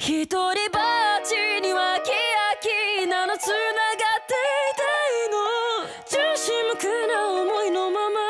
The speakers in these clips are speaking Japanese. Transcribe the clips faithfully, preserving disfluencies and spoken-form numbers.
一人ぼっちにはキラキラのつながっていたいの。純真無垢な思いのまま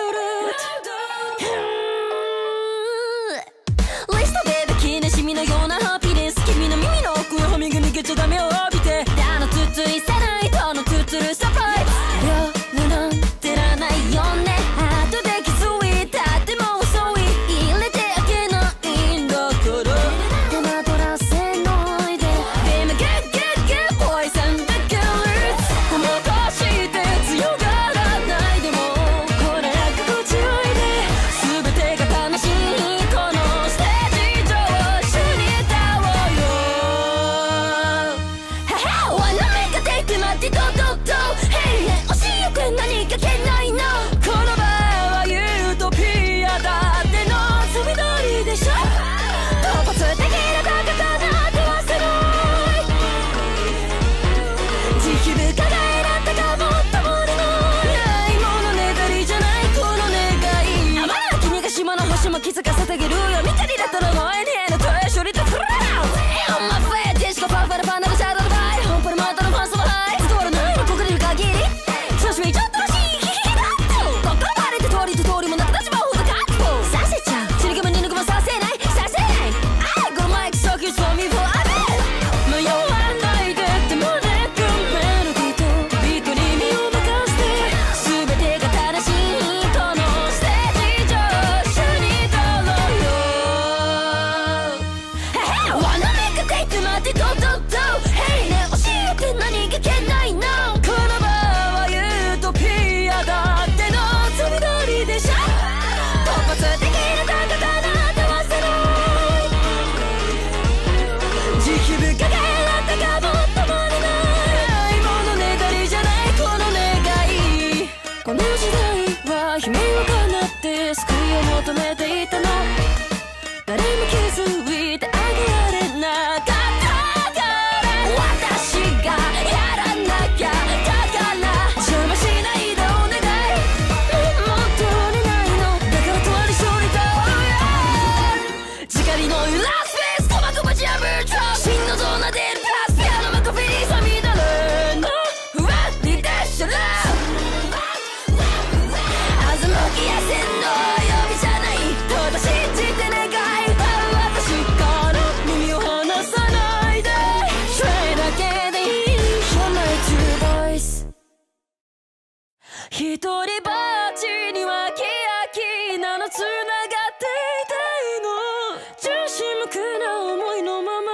レストベイビー記念しみのようなハピネス。君の耳の奥へハミング逃げちゃダメを浴びて。あのつついせないとのつつるサプライズ夜なんてらないよね。後で気づいたってもう遅い。入れてあげないんだから手間取らせないで。でもゲッゲッゲッボーイさんだけレッツごまかして強がらないでもこれ心地よいで。全てが楽しいこのステージ上一緒に歌おうよ。ははわなめが出て待ってドドドヘイね押しよく何かけないの。この場はユートピアだってのつみどりでしょ。突発的な高さなんて忘れない慈悲深が選んだかもっともりのないものねだりじゃないこの願い。あまだ君が島の星も気づかせてあげるよ。見たりだったら前にへの問い処理とフラウン On my way ディスコパンパルパンダのシャドウバイ本パルマートのファンスはハイ伝わらないのここにいる限り調子めちゃったらしいヒヒヒだこっからバレて通りと通りもなく立ちまほどカットさせちゃうちりがまにぬくまさせないさせないあいこのマイクソキュースフォーミーフォーアメ迷わないでってもねくメロディーとビートに身を任せて全てが正しいこのステージ上一緒に歌おうよ。わなめかていて待ってドドドヘイね教えて何がけないの。この場はユートピアだってのつみどりでしょ。突発的な高さなんて忘れない慈悲深が選んだかもっともりないものねだりじゃないこの願い。この時代は悲鳴をかなって救いを求めていたの。誰も気づいてあげられなかったから私がやらなきゃだから邪魔しないでお願い。もっとれないのだから通りそうに歌おうよ。光の揺らすフェイス細かぶち破るトラップ真のゾーナでるパスピアノマカフェにさみだれのふわりでしょらあずむきやせんの呼びじゃないただ信じて願い私から耳を離さないで Try だけでいい You're my true voice 一人ぼっちにはキラキラのつながっていたいの。純真無垢な思いのまま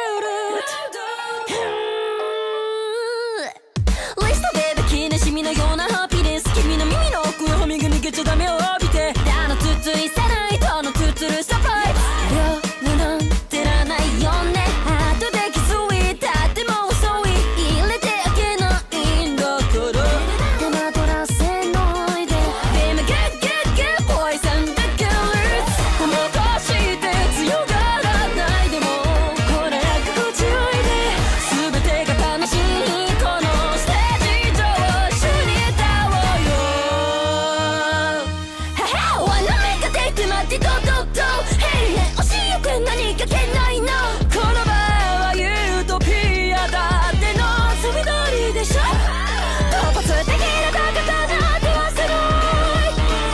レストベイビー記念しみのようなハピネス。君の耳の奥へハミング逃げちゃダメを浴びて。あのつついせないとのつつるサプライズ夜なんてらないよね。後で気づいたってもう遅い。入れてあげないんだから手間取らせないで。でもゲッゲッゲッボーイさんだけレッツごまかして強がらないでもこれ心地よいで。全てが楽しいこのステージ上一緒に歌おうよ。ははわなめが出て待ってドドドヘイね教えよく何かけないの。この場はユートピアだってのつみどりでしょ。突発的な高さなんて忘れない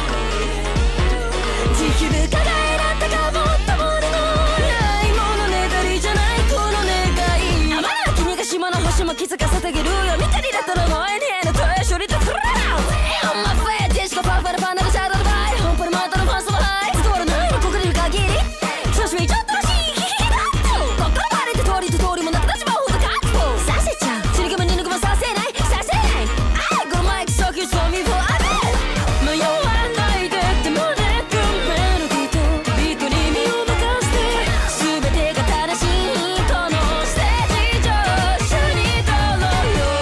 慈悲深が選んだかもっともりのないものねだりじゃないこの願い。あまだ君が島の星も気づかせてあげるよ。見たりだったら前にへの問い処理とフラウン On my way ディスコパンパルパンダのシャドウバイ本パルマートのファンスはハイ伝わらないのここにいる限り調子めちゃったらしいヒヒヒだこっからバレて通りと通りもなく立ちまほどカットさせちゃうちりがまにぬくまさせないさせないあいこのマイクソキュースフォーミーフォーアメ迷わないでってもねくメロディーとビートに身を任せて全てが正しいこのステージ上一緒に歌おうよ。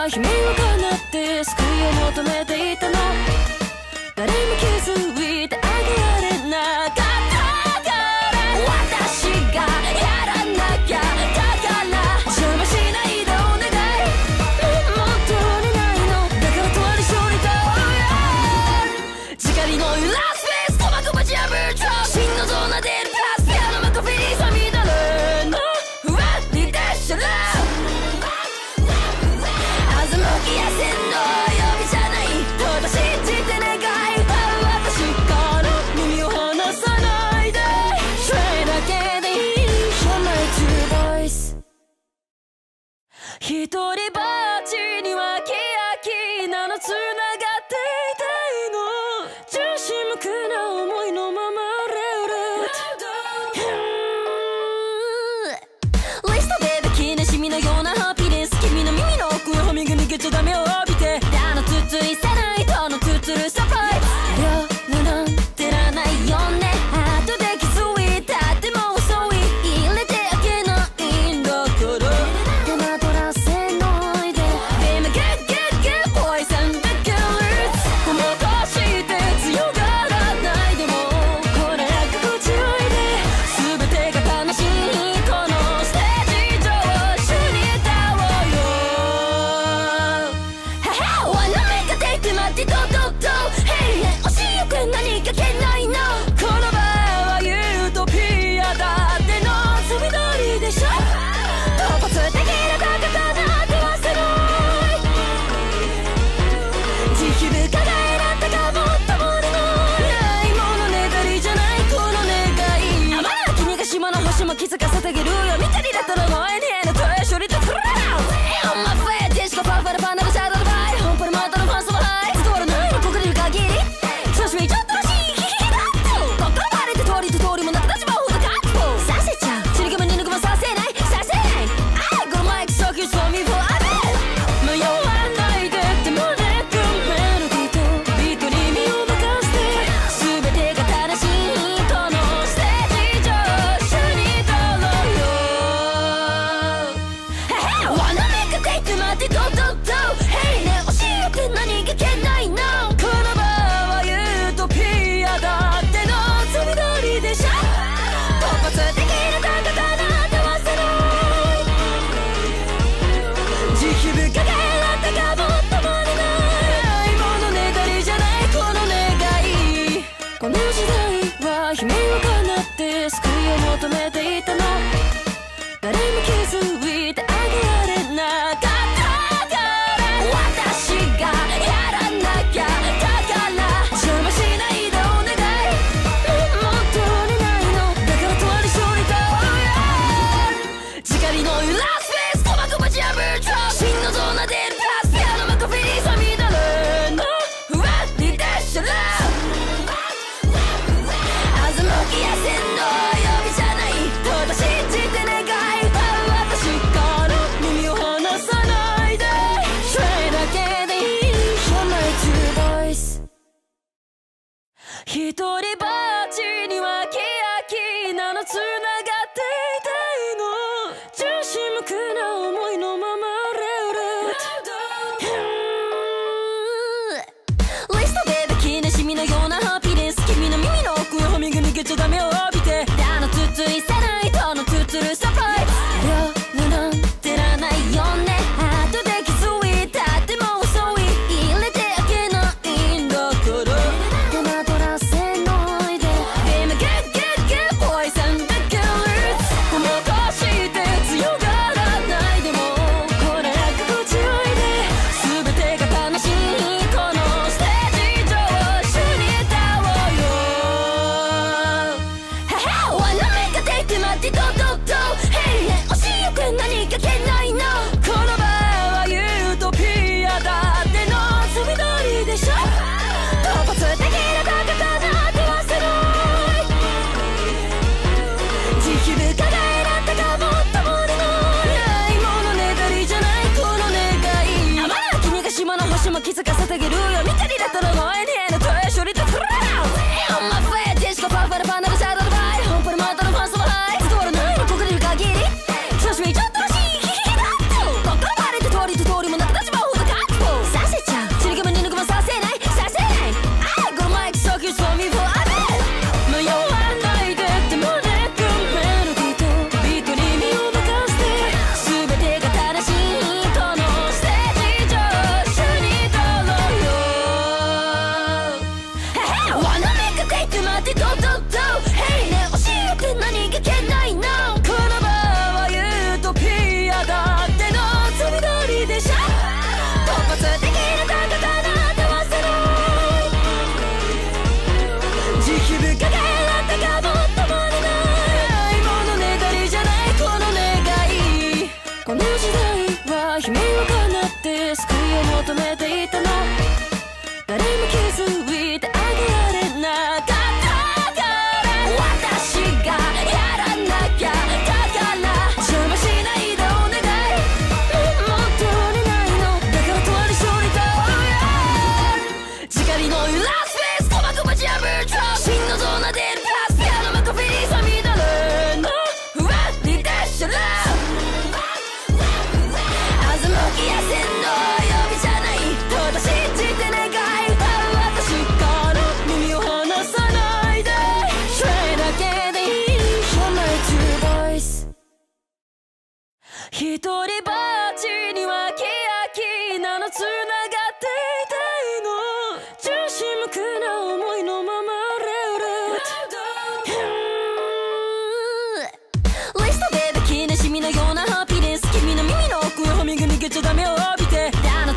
は悲鳴を叶って救いを求めていたの。誰も気づいてあげられなかったから私がやらなきゃ。だから邪魔しないでお願い。もう戻れないのだから取り処理だ。光の揺らすフェイス鼓膜ぶち破るトラップ。真のゾーナ出るパスピアノマコフィリーさ乱れのふわりでしゃら欺きやせんの呼びじゃないと信じて願い。私から耳を離さないで Try だけでいい You're my true voice。 一人ぼっちにはキラキラのつながっていたいの。純真無垢な思いのままリストで不気なシミのようなハピネス。君の耳の奥はみぐ逃げちゃダメを帯びてあのつついせないとのつつるサプライズ。量なんてらないよね。後で気づいたっても遅い。入れてあげないんだから手間取らせないで。でも Get Get Get Boys and the Girls ごまかして強がらないでもこれ心地よいで全てが楽しいこのステージ上一緒に歌おうよ。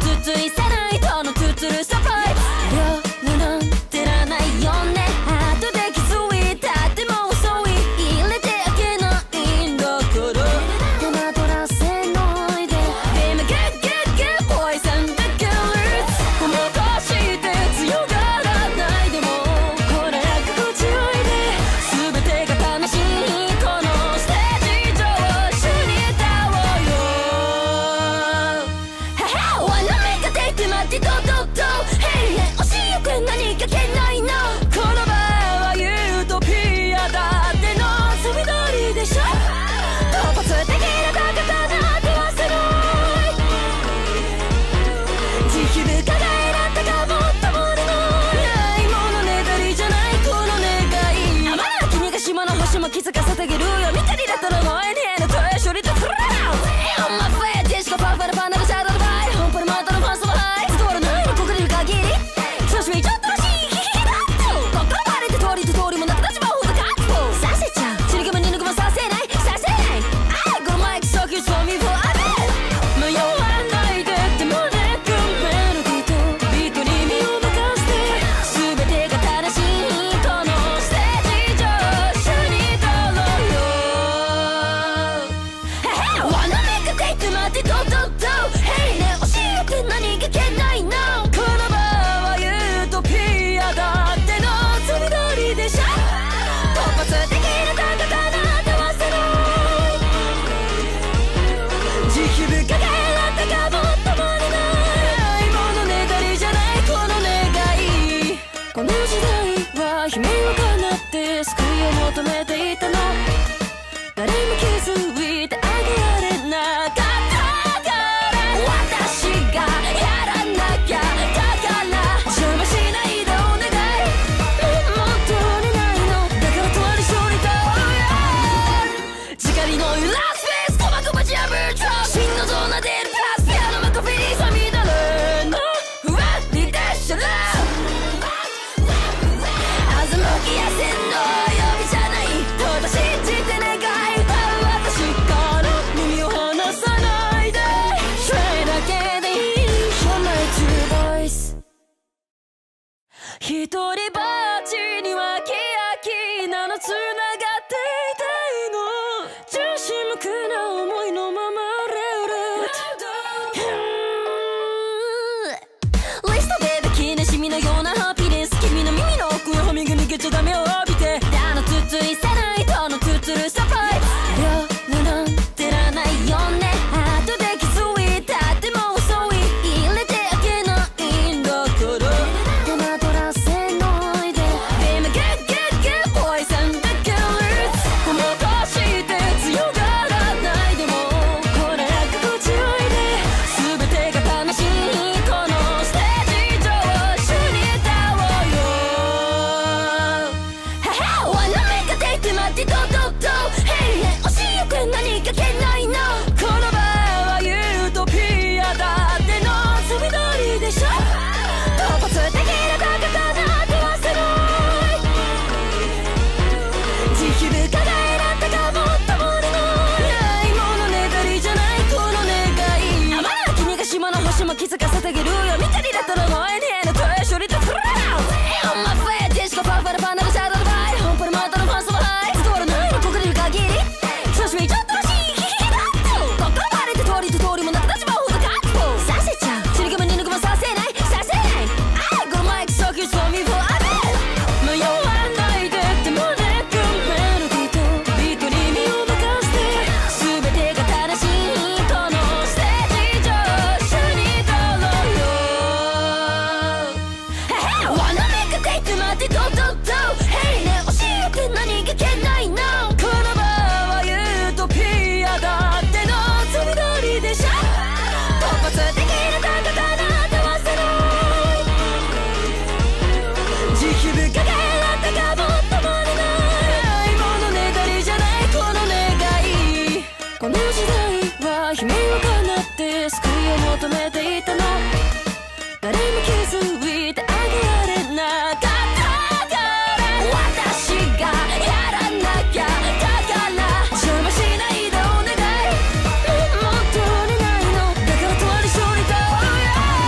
つついせないとのつつるサプライズ量なんてらないよね後で気づいたってもう遅い入れてあげないんだから手間取らせないで Baby get get get boys and the girls ごまかして強がらないでもこれ心地よいで全てが楽しいこのステージ上一緒に歌おうよwanna make a date 待ってどどど Hey ね教えて何かけないのこの場はユートピアだって望み通りでしょ突発的な高さなんて忘れない慈悲深が選んだかもっとものないものねだりじゃないこの願いあまら君が島の星も気づかせてあげるよ見たりだったら前にへの問い処理とフラウン On my face ディスコパンパラパンダがシャドウのバイ本当にまたのファンスはハイ伝わらないのここにいる限り久しぶりちょっとらしいヒヒヒだっと心バレて通りと通りもなく立ちまほどガッツポーさせちゃうちりぐまにぬぐまさせないさせないあいこのマイク初級そう見フォーアメ迷わないでってもねくメロディーとビートに身を任せて全てが正しいこのステージ上一緒に歌おうよ Wanna make a date 待ってどどど Hey ね教えて何かけないのこの場はユートピアだって望み通りでしょ突発的な高さなんて忘れない慈悲深が選んだかもっとものないものねだりじゃないこの願いこの時代は悲鳴をかなって救いを求めていたの誰も気づいてあげられなかったから私がやらなきゃだから邪魔しないでお願いもっとねないのだから通り処理と光の揺らすフェイス細くばジャブルトラップ真のゾーナでるプラスピアノマカフェリーさみだれのふわりでしゃら欺きやせんの呼びじゃないただ信じて願い歌う私から耳を離さないで Try だけでいい You're my true voice 一人ぼっちにはキラキラのつながっていたいの純真無垢な思いのままレストベビー気なしみのようなハピネス君の耳の奥へハミング逃げちゃダメを浴びてあのつついせないとのつつるサプライズ量なんてらないよね後で気づいたってもう遅い入れてあげないんだから手間取らせないで Baby get get get boys and the girls ごまかして強がらないでもこれ心地よいで全てが楽しいこのステージ上一緒に歌おうよ Wanna make a date 待ってどどど Hey ね教えて何かけないのこの場はユートピアだって望み通りでしょ突発的な高さなんて忘れない慈悲深が選んだかもっとものないものねだりじゃないこの願いあまら君が島の星も気づかせてあげるよ見たりだったら前にへの問い処理とフラウン On my face ディスコパンパラパンダがシャドウのバイ本当にまたのファンスはハイ伝わらないのここにいる限り久しぶりちょっとらしいヒヒヒだっと心バレて通りと通りもなく立ちまほどガッツポーさせちゃうちりぐまにぬぐまさせないさせないあいこのマイク初級そう見フォーアメ迷わないでってもねくメロディーとビートに身を任せて全てが正しいこのステージ上一緒に歌おうよ Wanna make a date 待ってどどど Hey ね教えて何かけないのこの場はユートピアだって望み通りでしょ突発的な高さなんて忘れない慈悲深が選んだかもっとものないものねだりじゃないこの願いこの時代は悲鳴をかなって救いを求めていたの誰も気づいてあげられなかったから私がやらなきゃだから邪魔しないでお願いもっとねないのだから通り処理と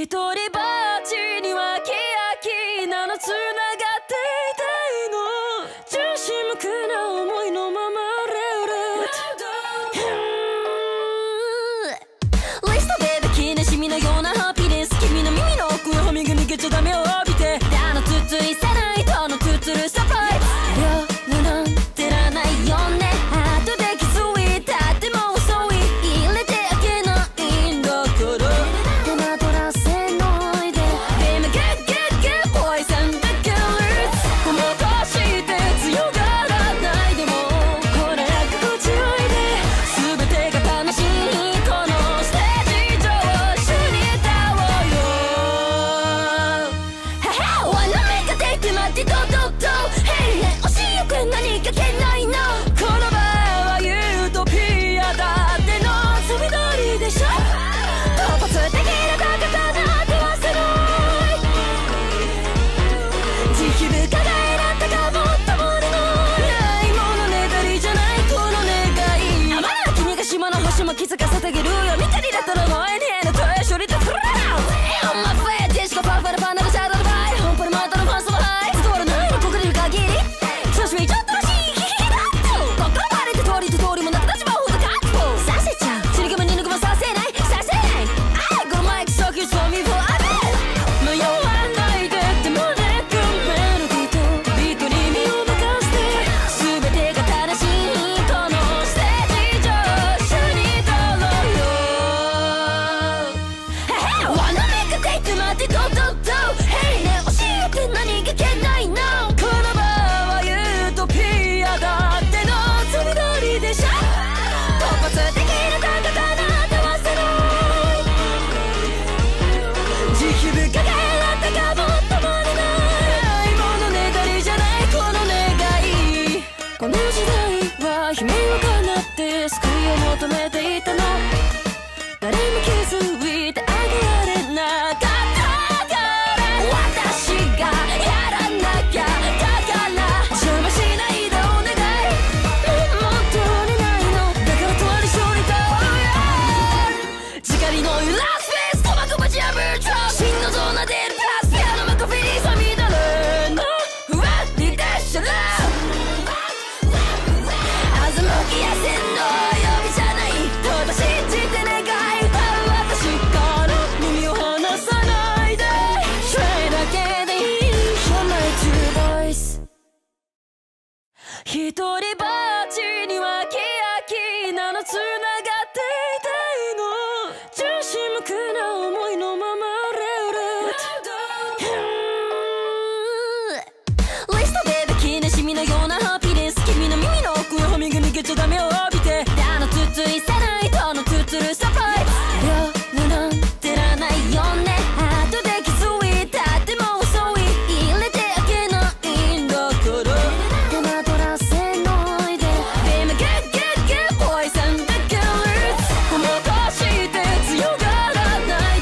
一人ぼっちにはキラキラのつながっていたいの純真無垢な思いのままレストベイビー気なしみのようなハピネス君の耳の奥へハミが逃げちゃダメを浴びてあのつついさないとのつつるサプライズ夜なんてらないよね後で気づいたっても遅い入れてあげないんだから手間取らせないで Baby get get get boys and the girls ごまかして強がらないでもこれ心地よいで全てが楽しいこのステージ上一緒に歌おうよははwanna make a dayって待ってドドド Hey ね教えく何かけないのこの場はユートピアだってのつみどりでしょ突発的な高さなんて忘れない慈悲深が選んだかもっともでもないものねだりじゃないこの願いあまだ君が島の星も気づかせてあげるよ見たりだったら前にへの問い処理とフラウン On my way ディスコパーファルパナルシャドウのバイ本当にまたのファンソバハイ伝わらないのここでいる限り調子めちゃったらしいヒヒヒだこっからバレて通りと通りもなく立ちまうほどガッツポーさせちゃう釣りグムにぬぐまさせないさせないあいこのマイク初級そう見フォーアメ迷わないでってもねくメロディーとビートに身を任せて全てが正しいこのステージ上一緒に歌おうよWanna make a dayって待ってドドド Hey ね教えて何がけないのこの場はユートピアだってのつみどりでしょ突発的な高さなんて忘れない慈悲深が選んだかもっともでないものねだりじゃないこの願いこの時代は悲鳴をかなって救いを求めていたの誰も気づいてあげられなかったから私がやらなきゃだから邪魔しないでお願いもっとにないのだからとわり勝利だ光の揺らすフェイス鼓膜ぶち破るトラップ真のゾーナでるプラスピアノマカフェリーさみだれのふわりでしゃら欺きやせんの呼びじゃないただ信じて願い私から耳を離さないで Try だけでいい You're my true voice 一人ぼっちにはキラキラのつながっていたいの純真無垢な思いのままレストベイビー気なしみのようなハピネス君の耳の奥へハミが逃げちゃダメを浴びてあのつついさないとのつつるサプライズ夜なんてらないよね後で気づいたっても遅い入れてあげないんだから手間取らせないで Baby get get get boys and the girls ごまかして強がらない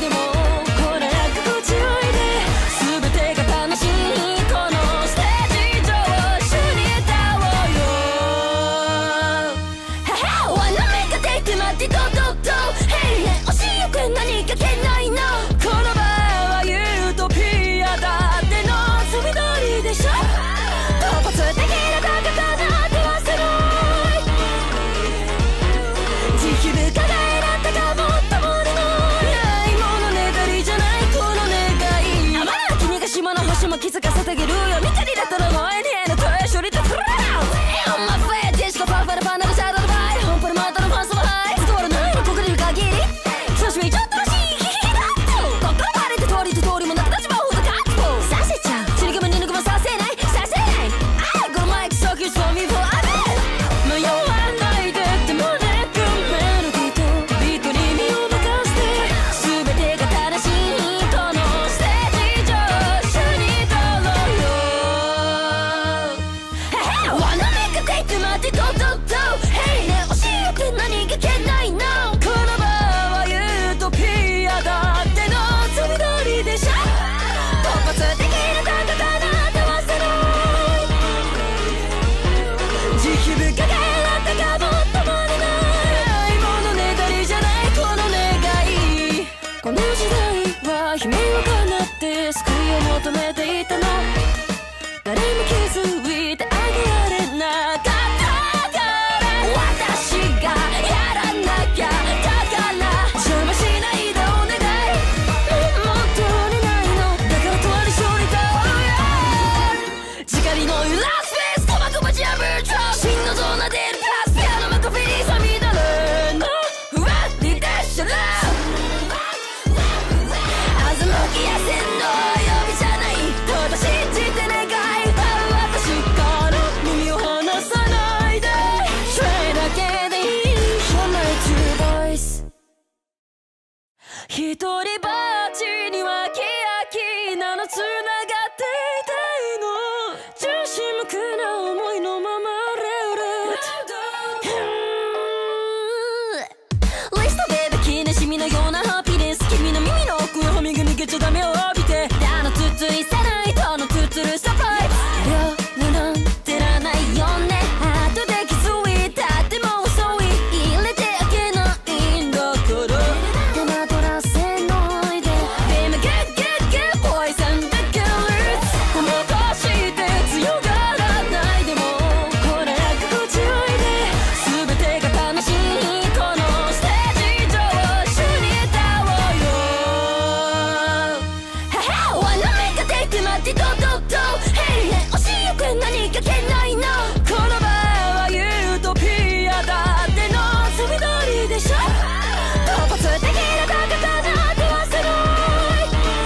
一人ぼっちにはキラキラのつながっていたいの。純真無垢な思いのままレオレリストベイベー記念シミのようなハピネス。君の耳の奥へハミが逃げちゃダメを帯びて、あのつついせないとのつつるサプライズ。夜なんてらないよね。後で気づいたってもう遅い。入れてあげないんだから手間取らせないで。でもゲッゲッゲッボーイズ&ギャルズごまかして強がらないでもほら心地よいで。全てが楽しいこのステージ上一緒に歌おうよ。ははwanna make a takeまってドドド Hey ね教えて何かけないの。この場はユートピアだってのつみどりでしょ。突発的な高さなんて忘れない。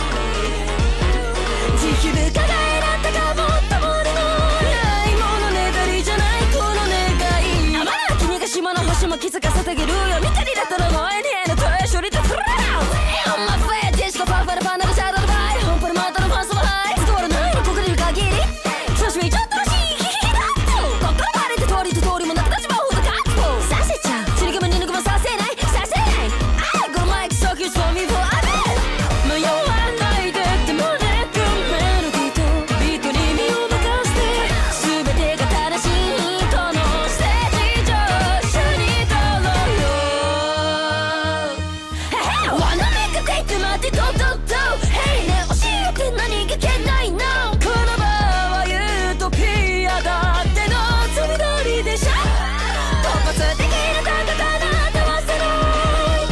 慈悲深が選んだかもっともでのないものねだりじゃないこの願い。あまだ君が島の星も気づかせてあげるよ。光だったら前にへの問い処理とフラウン On my way ディスコパファルパンダのシャドウのバイ本当にまたのファンスはハイ伝わらないのここにいる限り調子めちゃったらしいヒヒヒだっとこっからバレて通りと通りもなくなっちまうほどガッツポーさせちゃう死に組にぬくもさせないさせない I go mic so you show me for a bit 迷わないでってもねくメロディーとビートに身を任せて全てが正しいこのステージ上一緒に歌おうよ。Wanna make a take 待ってドドド Hey ね教えて何がけないの。この場はユートピアだってのつみどりでしょ。突発的な高さなんて忘れない。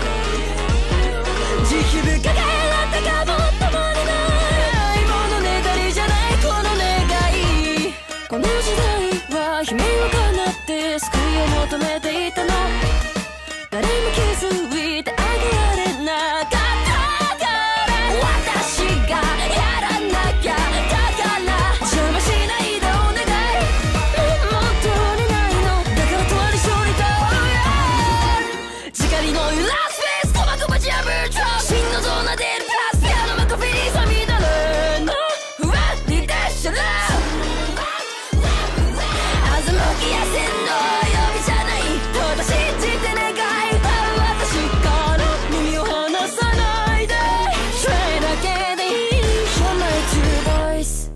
慈悲深が選んだかもっともでないものねだりじゃないこの願い。この時代は悲鳴をかなって救いを求めていたの。誰も気づいてあげられなかったから私がやらなきゃだから邪魔しないでお願い。もう戻れないのだから隣一緒に歌おうよ。光のラスペース細くぶち破るトラップ真のゾーナでるパスピアノマカフェリーさみだれのふわりでしゃら欺きやせんの呼びじゃないただ信じて願い私から耳を離さないで Try だけでいい You're my true voice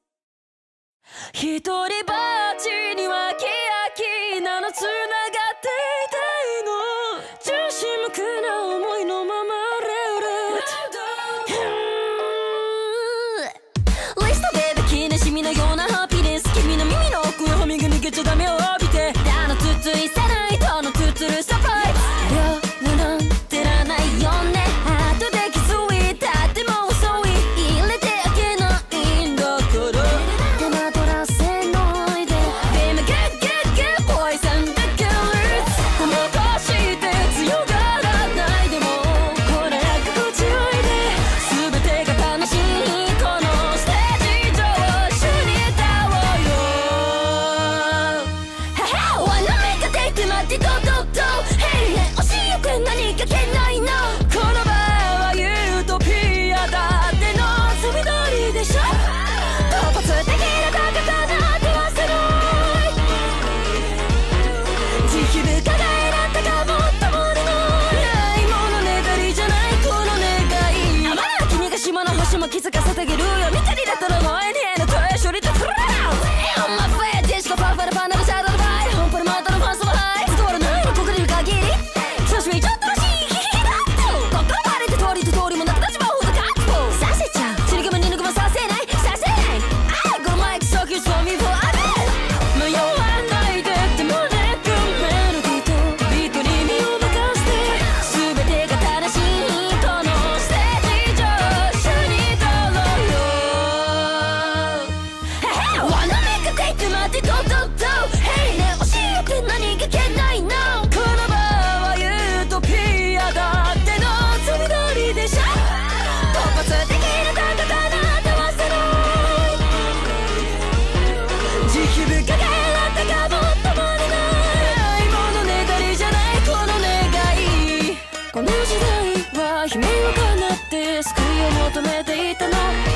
一人ぼっちにはキラキラのつながっていたいの。純真無垢な思いのままレオレリストベイベー記念シミのようなハピネス。君の耳の奥へハミが逃げちゃダメを帯びて、あのつついせないとのつつるサプライズ。夜なんてらないよね。後で気づいたってもう遅い。入れてあげないんだから手間取らせなは悲鳴を奏って救いを求めていたの